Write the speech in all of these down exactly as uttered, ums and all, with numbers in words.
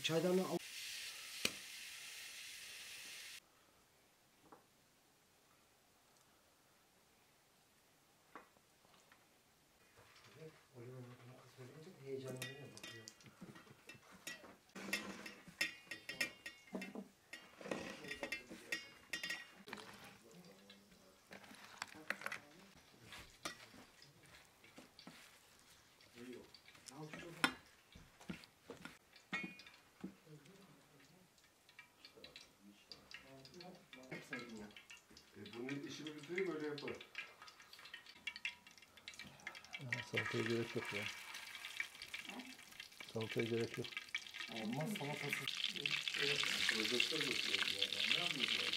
Çaydanlığı al. Heyecanlanıyor bakıyor. E bunun işini bitireyim böyle yapar. Salataya gerek yok ya. Salataya gerek yok. Olmaz salatası. Projektör götürüyor ya. Ne yapıyorsun?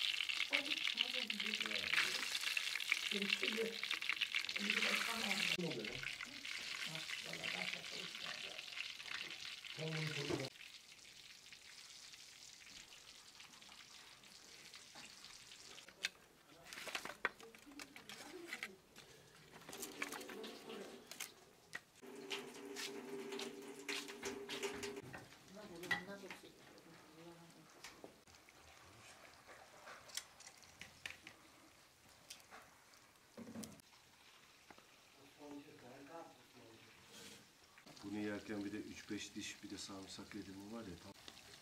Bunu yerken bir de üç beş diş bir de sarımsak yedim mi var ya tam.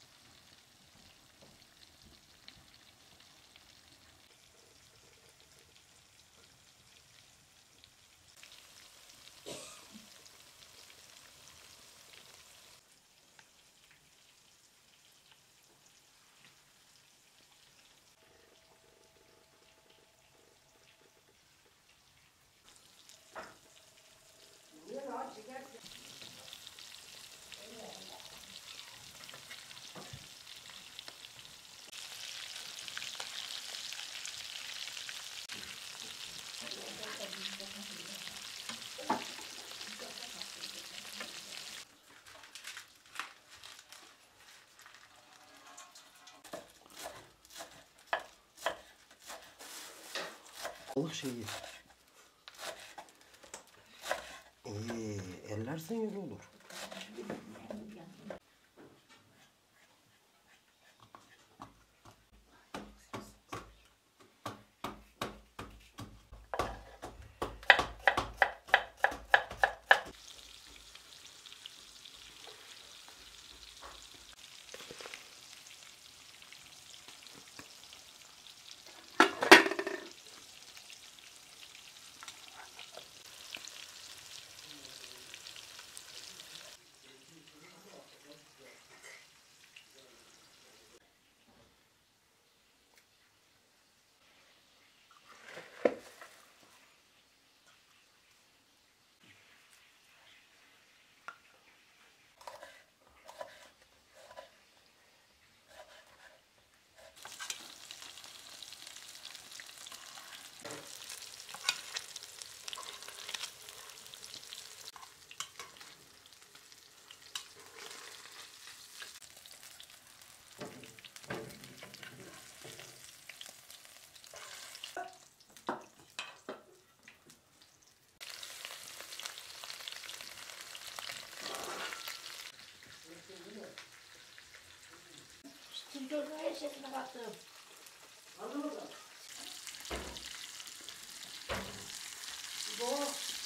Balık şeyi. İyi, eller sinirli olur. Çocuğun her şeyine baktım. Anladın mı? Bu.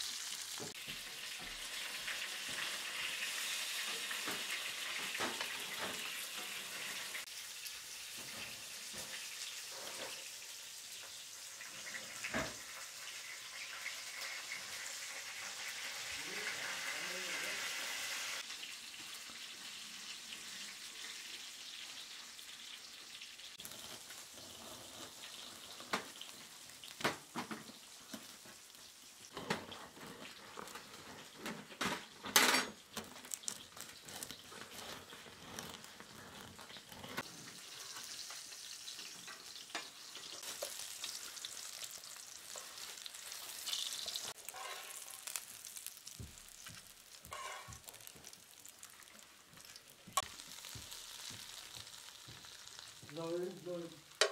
Doğru, doğru.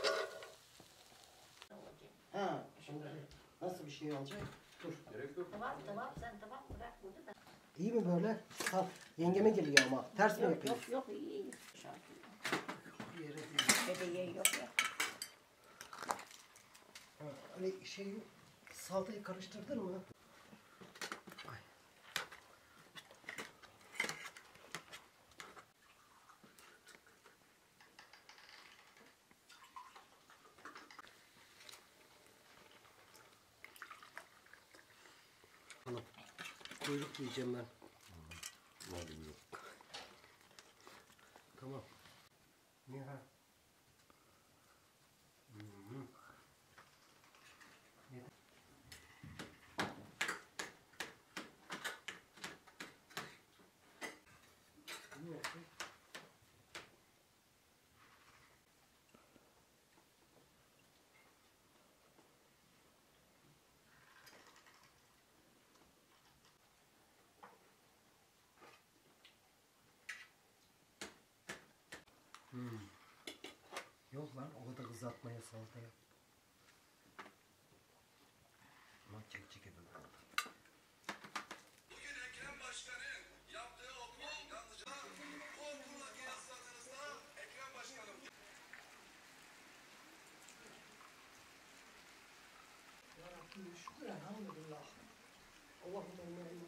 Ha, şimdi nasıl bir şey olacak? Dur. Gerek yok. Tamam tamam sen tamam bırak burada da. İyi mi böyle? Ha, yengeme geliyor ama. Ters mi Yok yapayım? yok yok iyi iyi. Kahvede yiyor ya. Ha, hani şey salatayı karıştırdın mı? Ay. Hanım, kuyruk diyeceğim ben. Hadi buyurun. Tamam. Niye ha? Hı-hı. Ne yapayım? Hmm. Yok lan o kadar kızartmaya salataya. Lan çek çek edin. Bugün Ekrem Başkan'ın yaptığı okul yalnızca bu okulla kıyasladığınızda Ekrem Başkan'ın Yarabbim şükür elhamdülillah. Allah'ım